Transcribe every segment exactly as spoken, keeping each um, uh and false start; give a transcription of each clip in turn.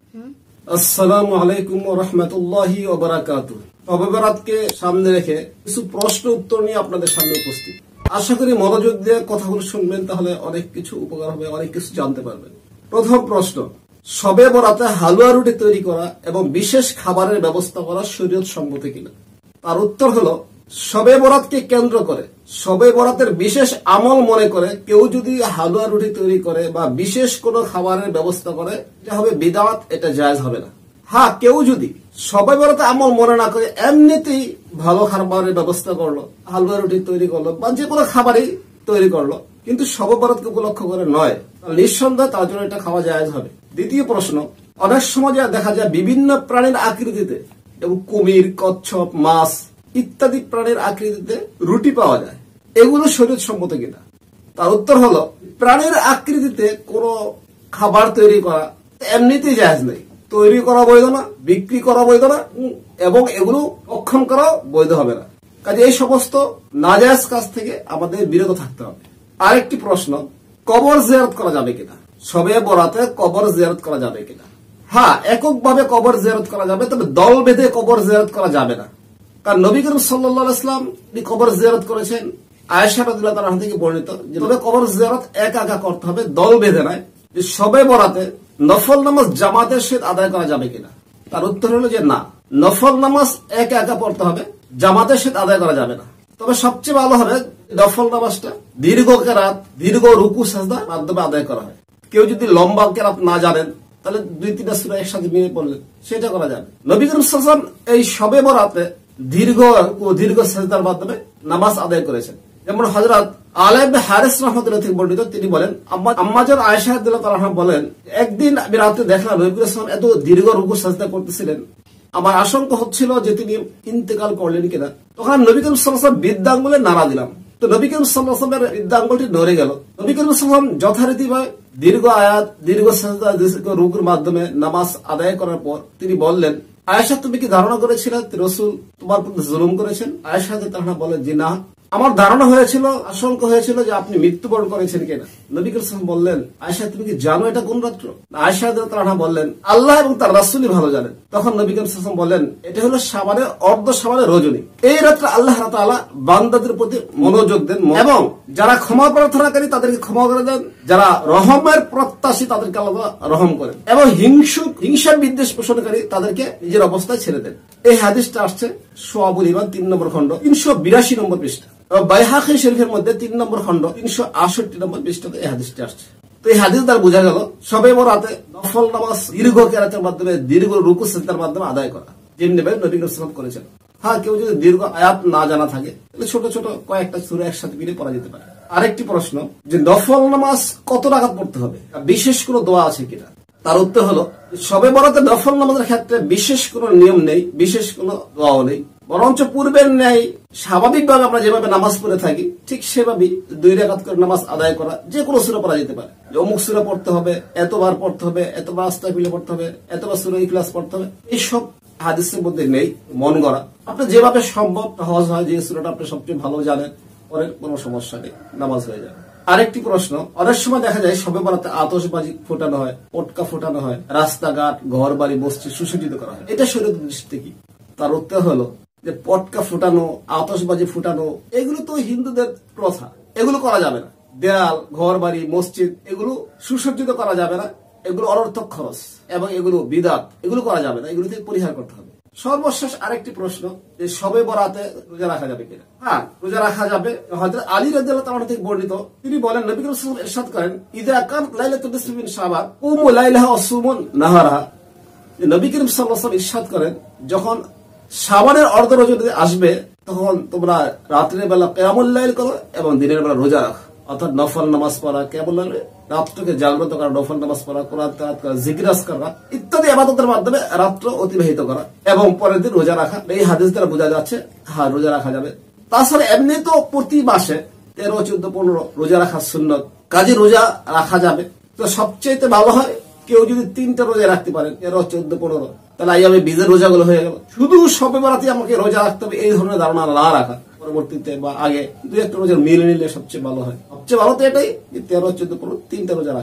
আসসালামু আলাইকুম ওয়া রাহমাতুল্লাহি ওয়া বারাকাতুহু। শবে বরাতকে সামনে রেখে কিছু প্রশ্ন উত্তর নিয়ে আপনাদের সামনে উপস্থিত। আশা করি মনোযোগ দিয়ে কথাগুলো শুনবেন, তাহলে অনেক কিছু উপকার হবে, অনেক কিছু জানতে পারবেন। প্রথম প্রশ্ন, শবে বরাতে হালুয়া রুটি তৈরি করা এবং বিশেষ খাবারের ব্যবস্থা করা শরীয়ত সম্মত কিনা? তার উত্তর হলো, শবে বরাতকে কেন্দ্র করে শবে বরাতের বিশেষ আমল মনে করে কেউ যদি হালুয়া রুটি তৈরি করে বা বিশেষ কোনো খাবারের ব্যবস্থা করে, এটা হবে বিদআত, এটা জায়েজ হবে না। হ্যাঁ, কেউ যদি শবে বরাতে আমল মনে না করে এমনিতেই ভালো খাবারের ব্যবস্থা করলো, হালুয়া রুটি তৈরি করলো বা যে কোনো খাবারই তৈরি করলো, কিন্তু শবে বরাতকে উপলক্ষ করে নয়, নিঃসন্দেহে তার জন্য এটা খাওয়া জায়েজ হবে। দ্বিতীয় প্রশ্ন, অনেক সময় দেখা যায় বিভিন্ন প্রাণীর আকৃতিতে, এবং কুমির, কচ্ছপ, মাছ ইত্যাদি প্রাণীর আকৃতিতে রুটি পাওয়া যায়, এগুলো শরীয়ত সম্মত কিনা? তার উত্তর হলো, প্রাণীর আকৃতিতে কোনো খাবার তৈরি করা এমনিতেই জায়েজ নেই। তৈরি করা বৈধ না, বিক্রি করা বৈধ না, এবং এগুলো অক্ষম করা বৈধ হবে না। কাজে এই সমস্ত নাজায়েজ কাজ থেকে আমাদের বিরত থাকতে হবে। আরেকটি প্রশ্ন, কবর জিয়ারত করা যাবে কিনা? শবে বরাতে কবর জিয়ারত করা যাবে কিনা? হ্যাঁ, এককভাবে কবর জিয়ারত করা যাবে, তবে দল বেঁধে কবর জিয়ারত করা যাবে না। কারণ নবী করিম সাল্লাল্লাহু আলাইহি ওয়াসাল্লাম কবর জিয়ারত করেছেন, আয়েশা রাদিয়াল্লাহু তাআলা থেকে বর্ণিত, যে কবর জিয়ারত একা একা করতে হবে, দল বেঁধে নয়। যে শবে বরাতে নফল নামাজ জামাতের সাথে আদায় করা যাবে কিনা? তার উত্তর হলো যে না, নফল নামাজ একা একা পড়তে হবে, জামাতের সাথে আদায় করা যাবে না। তবে সবচেয়ে ভালো হবে নফল নামাজটা দীর্ঘ কেরাত, দীর্ঘ রুকু সাজদার মাধ্যমে আদায় করা হয়। কেউ যদি লম্বা কেরাত না জানেন, তাহলে দুই তিনটা সূরা একসাথে মিলে পড়লেন, সেটা করা যাবে। নবী করিম সাল্লাল্লাহু আলাইহি ওয়াসাল্লাম এই শবে বরাতে দীর্ঘ দীর্ঘ সাজদার মাধ্যমে নামাজ আদায় করেছেন। যেমন হযরত আলা ইবনে হারিস রাহমাতুল্লাহ থেকে বর্ণিত, তিনি বলেন, আম্মাজান আয়েশা রাদিয়াল্লাহু তাআলা বলেন, একদিন আমি রাতে দেখলাম নবী করিম সাল্লাল্লাহু আলাইহি ওয়াসাল্লাম এত দীর্ঘ রুকু সাজদা করতেছিলেন, আমার আশঙ্কা হচ্ছিল যে তিনি ইন্তেকাল করলেন কিনা। তখন আমি নবী করিম সাল্লাল্লাহু আলাইহি ওয়াসাল্লাম বৃদ্ধাঙ্গুলে নাড়া দিলাম, তো নবী করিম সাল্লাল্লাহু আলাইহি ওয়াসাল্লামের বৃদ্ধাঙ্গুলটি নড়ে গেল। নবী করিম সাল্লাল্লাহু আলাইহি ওয়াসাল্লাম যথারীতিভাবে দীর্ঘ আয়াত, দীর্ঘ সাজদা, দীর্ঘ রুকুর মাধ্যমে নামাজ আদায় করার পর তিনি বললেন, আয়েশা, তুমি কি ধারণা করেছিলে রাসূল তোমার প্রতি জুলুম করেছেন? আয়েশা তাআলা বলেন যে না, আমার ধারণা হয়েছিল, আশঙ্কা হয়েছিল যে আপনি মৃত্যুবরণ করেছেন কিনা। নবী করিম সাল্লাল্লাহু আলাইহি ওয়াসাল্লাম বললেন, আয়েশা, তুমি কি জানো এটা কোন রাত্র? আয়েশা তাআলা বললেন, আল্লাহ এবং তার রাসূলই ভালো জানেন। তখন নবী করিম সাল্লাল্লাহু আলাইহি ওয়াসাল্লাম বললেন, এটা হলো শাবানের অর্ধ শাবানের রজনী। এই রাত্রে আল্লাহ তাআলা বান্দাদের প্রতি মনোযোগ দেন এবং যারা ক্ষমা প্রার্থনাকারী তাদেরকে ক্ষমা করে দেন, যারা রহমের প্রত্যাশী তাদেরকে আল্লাহ রহম করেন, এবং হিংসুক হিংসা বিদ্বেষ পোষণকারী তাদেরকে নিজের অবস্থায় ছেড়ে দেন। এই হাদিসটা আসছে শুআবুল ঈমান তিন নম্বর খণ্ড তিনশো বিরাশি নম্বর পৃষ্ঠা, বাইহাকী শরীফের মধ্যে তিন নম্বর খণ্ড তিনশো আটষট্টি নম্বর পৃষ্ঠাতে এই হাদিসটি আসছে। তো এই হাদিস দ্বারা বোঝা গেল শবে বরাতে নফল নামাজ দীর্ঘ কেরাতের মাধ্যমে, দীর্ঘ রুকু সিজদার মাধ্যমে আদায় করা, যেমনি ভাবে নবী করিম সাল্লাল্লাহু আলাইহি ওয়াসাল্লাম করেছেন। হ্যাঁ, কেউ যদি দীর্ঘ আয়াত না জানা থাকে, তাহলে ছোট ছোট কয়েকটা সূরা একসাথে মিলে পড়া যেতে পারে। আরেকটি প্রশ্ন, যে নফল নামাজ কত রাকাত পড়তে হবে, বিশেষ কোনো দোয়া আছে কিনা? তার উত্তর হলো, শবে বরাতে নফল নামাজের ক্ষেত্রে বিশেষ কোনো নিয়ম নেই, বিশেষ কোনো দোয়াও নেই, বরঞ্চ পূর্বের ন্যায় স্বাভাবিকভাবে আমরা যেভাবে নামাজ পড়ে থাকি ঠিক সেভাবেই দুই রাকাত করে নামাজ আদায় করা, যে কোনো সূরা পড়া যেতে পারে। অমুক সূরা পড়তে হবে, এতবার পড়তে হবে, এতবার আস্তাগফিরুল্লাহ পড়তে হবে, এতবার সূরা ইখলাস পড়তে হবে, এইসব হাদিসের মধ্যে নেই। মন গড়া, আপনি যেভাবে সম্ভব সহজ হয়, যে সূরাটা আপনি সবচেয়ে ভালো জানেন, পরে কোনো সমস্যা নেই, নামাজ হয়ে যাবে। আরেকটি প্রশ্ন, অনেক সময় দেখা যায় শবে বরাতে আতশবাজি ফোটানো হয়, পটকা ফোটানো হয়, রাস্তাঘাট, ঘর বাড়ি, মসজিদ সুসজ্জিত করা হয়, এটা শরীয়তের দৃষ্টিতে কি? তার উত্তর হলো যে পটকা ফুটানো, আতশবাজি ফুটানো এগুলো তো হিন্দুদের প্রথা, এগুলো করা যাবে না। দেয়াল, ঘর বাড়ি, মসজিদ এগুলো সুসজ্জিত করা যাবে না, এগুলো অনর্থক খরচ এবং এগুলো বিদআত, এগুলো করা যাবে না, এগুলো থেকে পরিহার করতে হবে। সর্বশেষ আরেকটি প্রশ্ন, যে শবে বরাতে রোজা রাখা যাবে কিনা? হ্যাঁ, রোজা রাখা যাবে। হযরত আলী রাদিয়াল্লাহু তাআলা থেকে বর্ণিত, তিনি বলেন, নবী করিম সাল্লাল্লাহু আলাইহি ওয়াসাল্লাম ইরশাদ করেন, ইযা কান লাইলাতুল নিসফি মিন শাবান কুমু লাইলাহা ওয়া সুমু নাহারাহা। নবী করিম সাল্লাল্লাহু আলাইহি ওয়াসাল্লাম ইরশাদ করেন, যখন শাবানের অর্ধ রজনী আসবে, তখন তোমরা রাত্রের বেলা কিয়ামুল লাইল করো এবং দিনের বেলা রোজা রাখো, অর্থাৎ নফল নামাজ পড়া, কিয়ামুল লাইল রাত্রকে জাগ্রত করা, নফল নামাজ পড়া, কোরআন তেলাওয়াত করা, জিকির আজকার করা ইত্যাদি ইবাদতের মাধ্যমে রাত্র অতিবাহিত করা এবং পরের দিন রোজা রাখা। এই হাদিস দ্বারা বোঝা যাচ্ছে হ্যাঁ, রোজা রাখা যাবে। তাছাড়া এমনি তো প্রতি মাসে তেরো, চোদ্দ, পনেরো রোজা রাখা সুন্নত, কাজে রোজা রাখা যাবে। তো সবচেয়ে ভালো হয় কেউ যদি তিনটা রোজা রাখতে পারেন, তেরো, চোদ্দ, পনেরো, তাহলে আইয়ামে বীজের রোজাগুলো হয়ে গেল। শুধু শবে বরাতে আমাকে রোজা রাখতে হবে এই ধরনের ধারণা না রাখা, পরবর্তীতে বা আগে দু একটা রোজা মিলে নিলে সবচেয়ে ভালো হয়। সবচেয়ে ভালো তো এটাই যে তেরো, চোদ্দ, পনেরো তিনটা রোজা রাখে।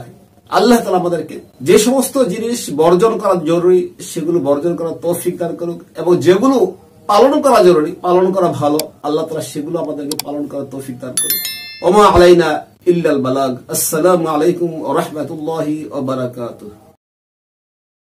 আল্লাহ তাআলা আমাদেরকে যে সমস্ত জিনিস বর্জন করা জরুরি সেগুলো বর্জন করার তৌফিক দান করুক, এবং যেগুলো পালন করা জরুরি, পালন করা ভালো, আল্লাহ তাআলা সেগুলো আমাদেরকে পালন করার তৌফিক দান করুক। ওমা আলাইনা ইল্লাল বালাগ। আসসালামু আলাইকুম ওয়া রাহমাতুল্লাহি ওয়া বারাকাতুহু।